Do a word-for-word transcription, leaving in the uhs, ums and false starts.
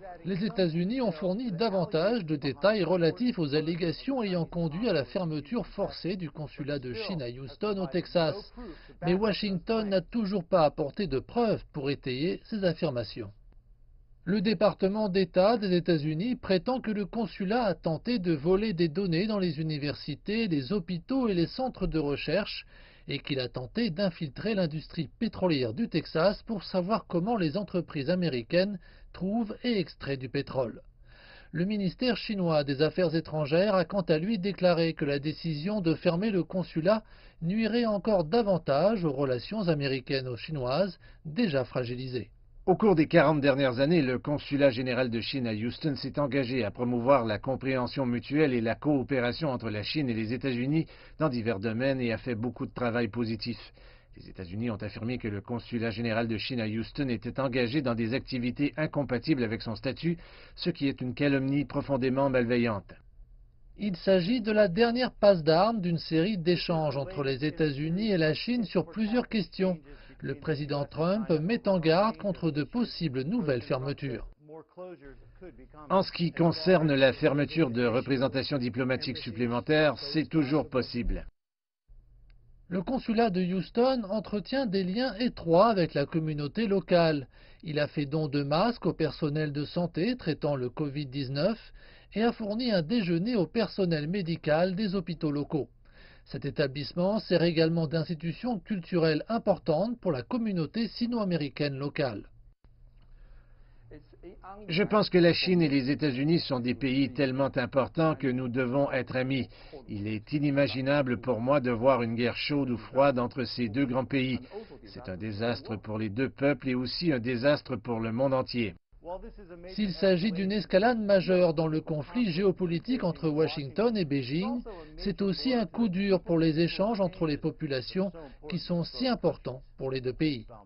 Les États-Unis ont fourni davantage de détails relatifs aux allégations ayant conduit à la fermeture forcée du consulat de Chine à Houston, au Texas. Mais Washington n'a toujours pas apporté de preuves pour étayer ces affirmations. Le département d'État des États-Unis prétend que le consulat a tenté de voler des données dans les universités, les hôpitaux et les centres de recherche et qu'il a tenté d'infiltrer l'industrie pétrolière du Texas pour savoir comment les entreprises américaines trouvent et extraient du pétrole. Le ministère chinois des Affaires étrangères a quant à lui déclaré que la décision de fermer le consulat nuirait encore davantage aux relations américaines-chinoises déjà fragilisées. Au cours des quarante dernières années, le consulat général de Chine à Houston s'est engagé à promouvoir la compréhension mutuelle et la coopération entre la Chine et les États-Unis dans divers domaines et a fait beaucoup de travail positif. Les États-Unis ont affirmé que le consulat général de Chine à Houston était engagé dans des activités incompatibles avec son statut, ce qui est une calomnie profondément malveillante. Il s'agit de la dernière passe d'armes d'une série d'échanges entre les États-Unis et la Chine sur plusieurs questions. Le président Trump met en garde contre de possibles nouvelles fermetures. En ce qui concerne la fermeture de représentations diplomatiques supplémentaires, c'est toujours possible. Le consulat de Houston entretient des liens étroits avec la communauté locale. Il a fait don de masques au personnel de santé traitant le Covid dix-neuf et a fourni un déjeuner au personnel médical des hôpitaux locaux. Cet établissement sert également d'institution culturelle importante pour la communauté sino-américaine locale. Je pense que la Chine et les États-Unis sont des pays tellement importants que nous devons être amis. Il est inimaginable pour moi de voir une guerre chaude ou froide entre ces deux grands pays. C'est un désastre pour les deux peuples et aussi un désastre pour le monde entier. S'il s'agit d'une escalade majeure dans le conflit géopolitique entre Washington et Beijing, c'est aussi un coup dur pour les échanges entre les populations qui sont si importants pour les deux pays.